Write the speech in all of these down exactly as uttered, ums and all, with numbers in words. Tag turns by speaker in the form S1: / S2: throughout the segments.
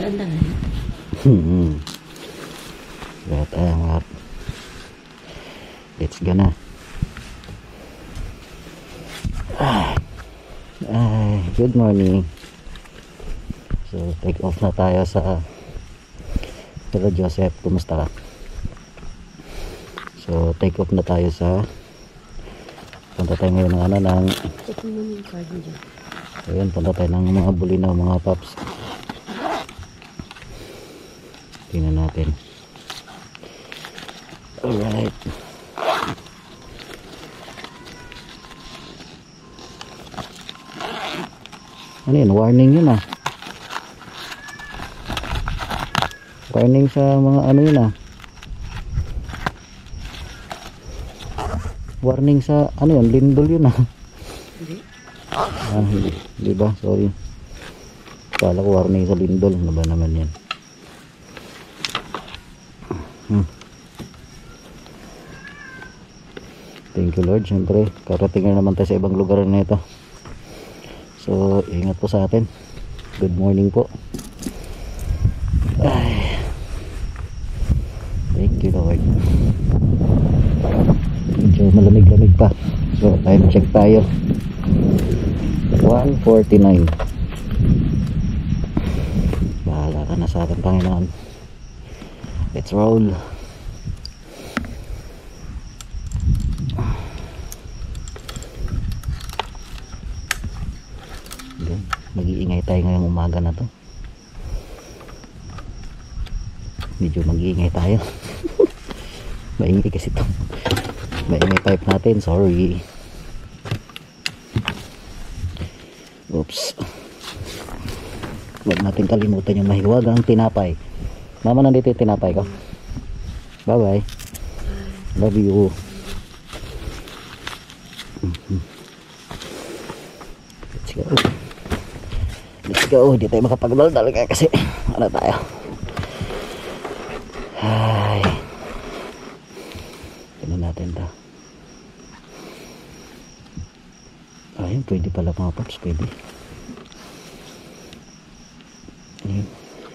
S1: Hmm. Lihat ayang lahat. It's gonna. Ah. Ay, good morning. So, take off na tayo sa Hello Joseph, kumusta ka? So, take off na tayo sa punta tayo ngayon ng ano ng ayun, punta tayo ng mga bulinaw, mga paps. Tingnan natin. Alright. Ano yun? Warning yun ah. Warning sa mga ano yun ah. Warning sa ano yun? Lindol yun ah. Ah, hindi. Di ba? Sorry. Kala ko warning sa lindol. Ano ba naman yan? Hmm. Thank you Lord. Siyempre, karating na naman tayo sa ibang lugar na ito. So, ingat po sa atin. Good morning po. Ay. Thank you Lord. Medyo malamig-lamig pa. So, time check tayo. one forty-nine. Bahala ka na sa atin, Panginoon. Let's roll. Mag-iingay tayo ngayong umaga na to. Medyo mag-iingay tayo. Maingay kasi to. Maingay pipe natin, sorry. Oops. Huwag natin kalimutan yung mahiwagang tinapay. Mama, nandito yung tinapay ko. Bye bye. Love you. Let's go. Let's go. Hindi tayo makapagdaldal kasi ano tayo. Ay. Tignan natin ito. Ayun, pwede pala mga paps. Pwede. Ayun.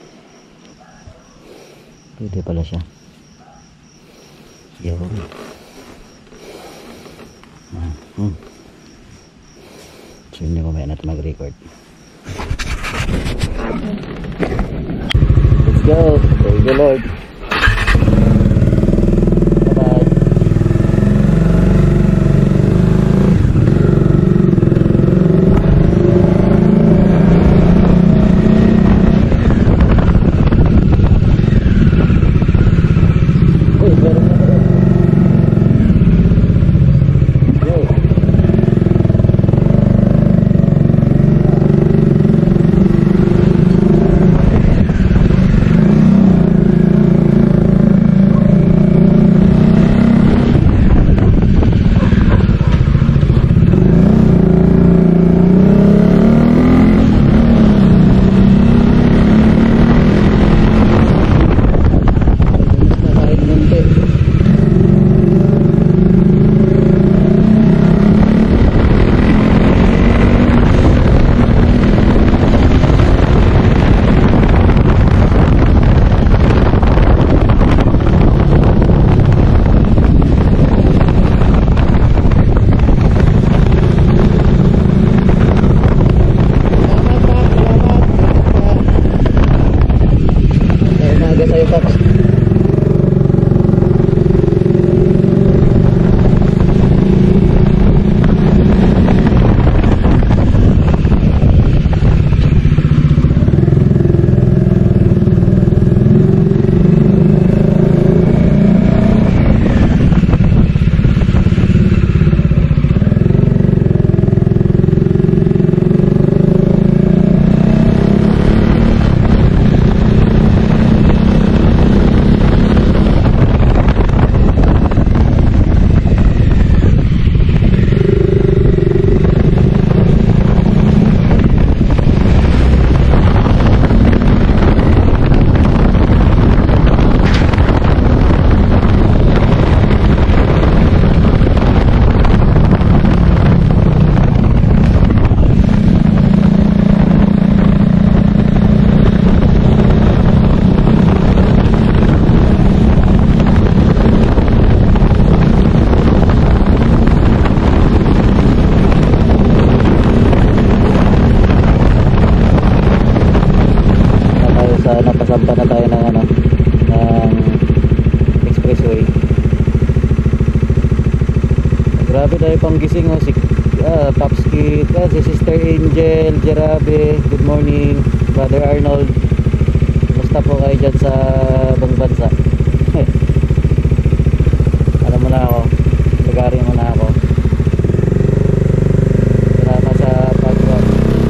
S1: Pwede pala siya. Yun. Hmm. Hmm. So hindi ko may natin mag-record. Let's go. Praise the Lord. Bye-bye. papunta na tayo ng ano, ng expressway. Grabe tayo pang gising, oh. Si ah, Pops Kid, ah, si Sister Angel, Jerabe, good morning. Brother Arnold, kumusta po kayo dyan sa ibang bansa? Alam mo na ako, lagari mo na ako. Salamat sa pag-watch.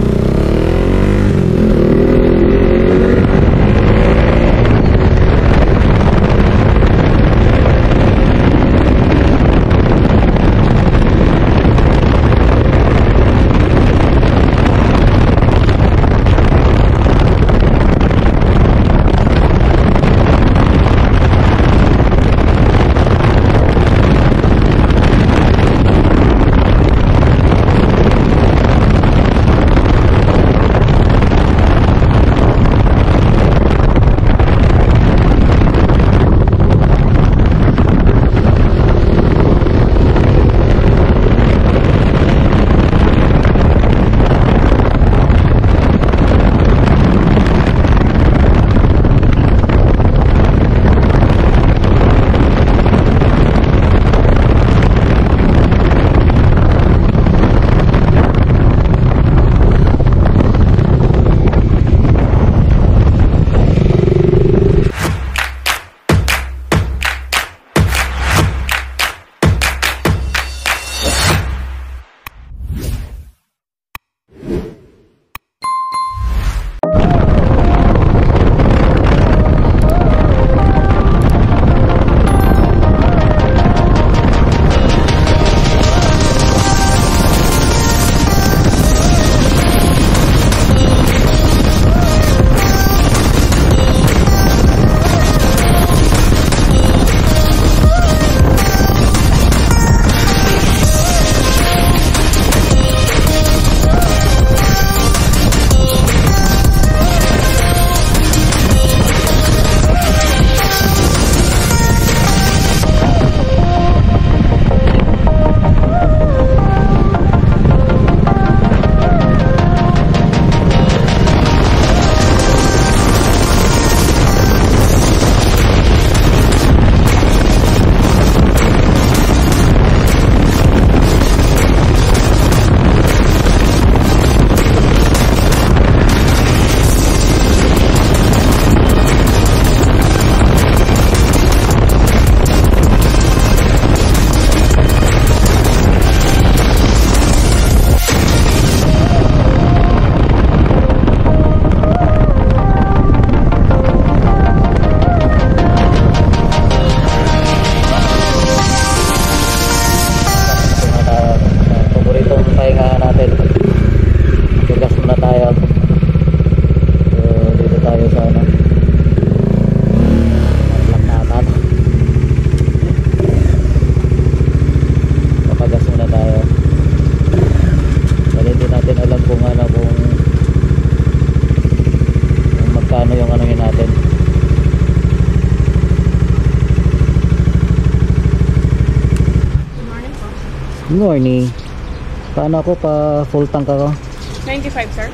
S1: Good morning. Paano ako pa full tank ako?
S2: ninety-five, sir.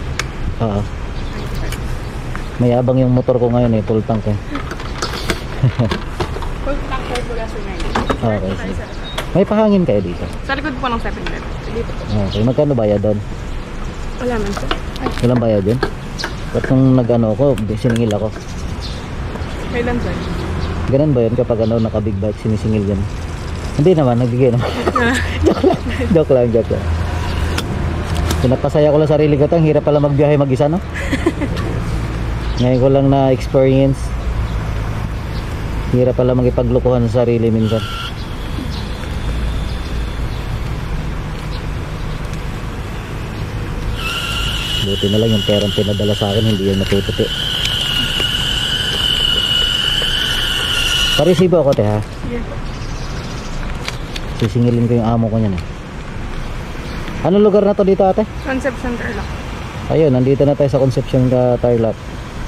S1: Oo. Mayabang yung motor ko ngayon eh, full tank eh.
S2: Full tank, sir, po gas ninety.
S1: Okay, sige. May pahangin kayo dito?
S2: Sa likod po ng seven eleven. Dito po.
S1: Okay, magkano bayad doon?
S2: Wala man, sir. Ay,
S1: Walang bayad yun? Ba't nung nag-ano ako, siningil ako?
S2: kailan, sir?
S1: Ganun ba yun kapag ano, naka-big bike, sinisingil yan? Hindi naman, nagbigay naman. joke lang, joke lang, joke lang. Pinapasaya ko lang sarili ko ito. Ang hirap pala magbiyahe mag-isa, no? Ngayon ko lang na-experience. Hirap pala magipaglukuhan sa sarili minsan. Buti na lang yung perang pinadala sa akin, hindi yan matutupi. Parisibo ako, te, ha?
S2: Yes, po.
S1: Sisingilin ko yung amo ko niyan eh. Anong lugar na to dito, ate?
S2: Conception Tarlac.
S1: Ayun, nandito na tayo sa Conception ka Tarlac.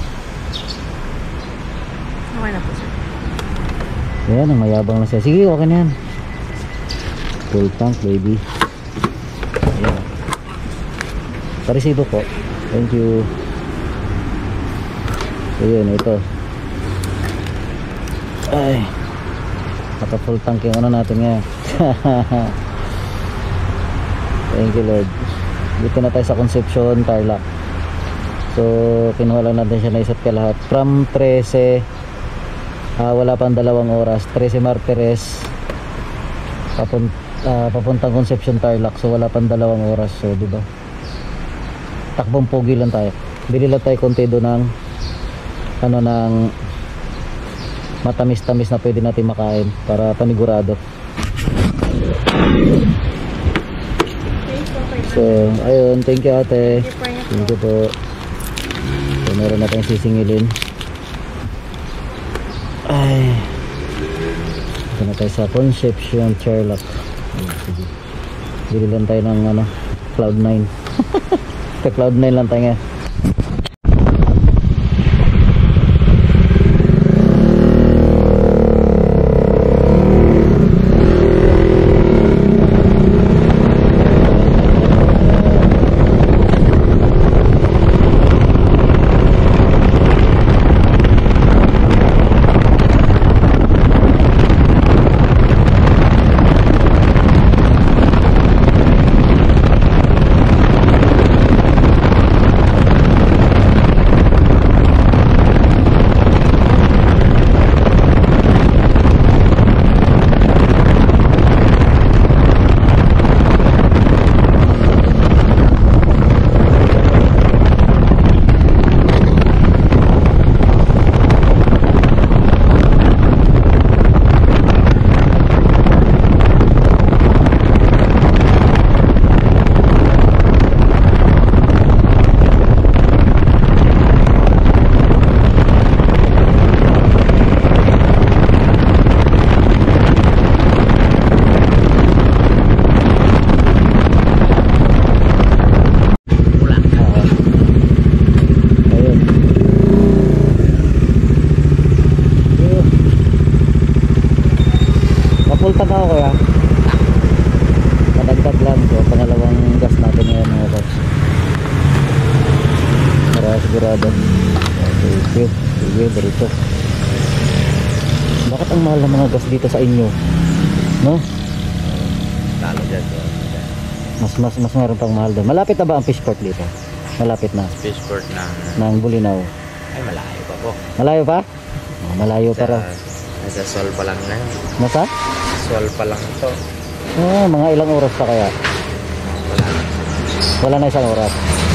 S2: Okay na po, sir.
S1: Ayan, ang mayabang na siya. Sige, okay na yan. Full tank, baby. Ayan. Parisibo po. Thank you. Ayun, ito. Ay. Naka full tank yung ano natin ngayon. Thank you Lord. Dito na tayo sa Concepcion, Tarlac. So, kinuha lang natin siya na isa't kalahat. From thirteen, uh, wala pang dalawang oras. thirteen Martires, papunt, uh, papuntang Concepcion, Tarlac. So, wala pang dalawang oras. So, diba? Takbong pogi lang tayo. Bili lang tayo konti doon ng ano ng matamis-tamis na pwede natin makain para panigurado. So, ayun, thank you ate. Thank you po. So, meron na tayong sisingilin. Ay. Ito na tayo sa Concepcion, Tarlac. Sige. Bili lang tayo ng ano, Cloud nine. Sa Cloud nine lang tayo nga. Full tank ako kuya. Madagdag lang. So, pangalawang gas natin ngayon mga boss. Para sigurado. Thank you. Sige, dito. Bakit ang mahal ng mga gas dito sa inyo? No?
S3: Lalo dyan.
S1: Mas, mas, mas meron pang mahal doon. Malapit na ba ang fishport dito? Malapit na.
S3: Fishport ng...
S1: Ng Bulinaw.
S3: Ay, malayo pa po.
S1: Malayo pa? Oh, malayo pa raw.
S3: Nasa Sol pa lang na yun.
S1: Nasa?
S3: Sol pa lang ito.
S1: Oh, mga ilang oras pa kaya?
S3: Wala na.
S1: Wala na isang oras.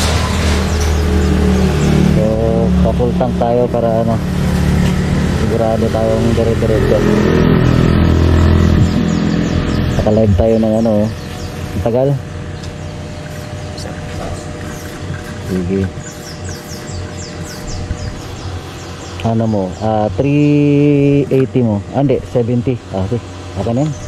S1: So, pa-full tank tayo para ano, sigurado tayong dire-diretso. Naka-live tayo ng ano, ang tagal. Sige. Ano mo? Ah, three eighty mo. Ah, hindi, seventy. Ah, okay. Akin yan.